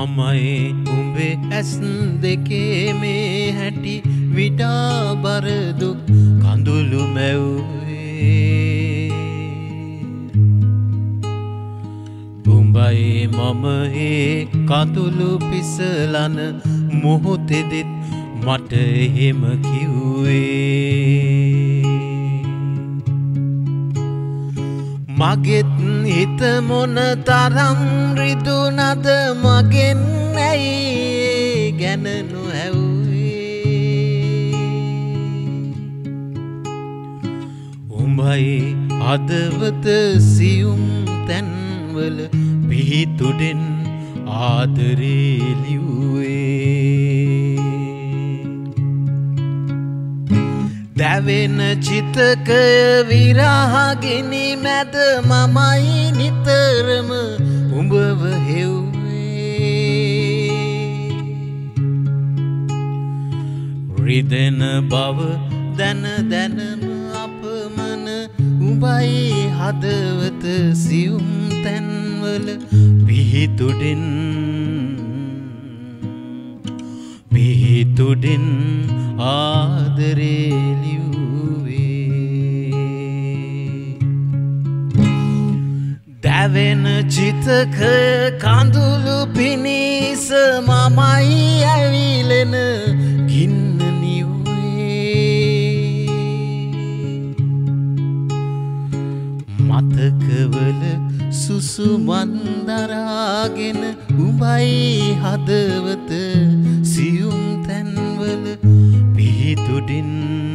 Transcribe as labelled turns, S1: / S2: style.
S1: මමයි උඹේ ඇස් දෙකේ මේ හැටි විඩා බර දුක් කඳුළු මැව්වේ උඹයි මම ඒ කඳුළු පිසලන මොහොතෙදිත් මට එහෙම කිව්වේ මගෙත් හිත මොන තරම් රිදුනද මගෙන් ඇයි ගැන නොහැව්වේ උඹයි හදවත සියුම් තැන්වල පිහිටුඩෙන් ආදරේ ලිව්වේ දැවෙන චිතකය විරහගිනි මැද මමයි නිතරම උඹව හෙව්වේ රිදෙන බව දැන දැනම අපමණ උඹයි හදවත සියුම් තැන්වල පිහිටුඩෙන් ආදරේ ලිව්වේ දැවෙන චිතක කඳුළු පිනිස මමයි ඇවිලෙන ගින්න නිව්වේ මතකවල සුසුමන් දරාගෙන උඹයි හදවත සියුම් තැන්වල පිහිටුඩින්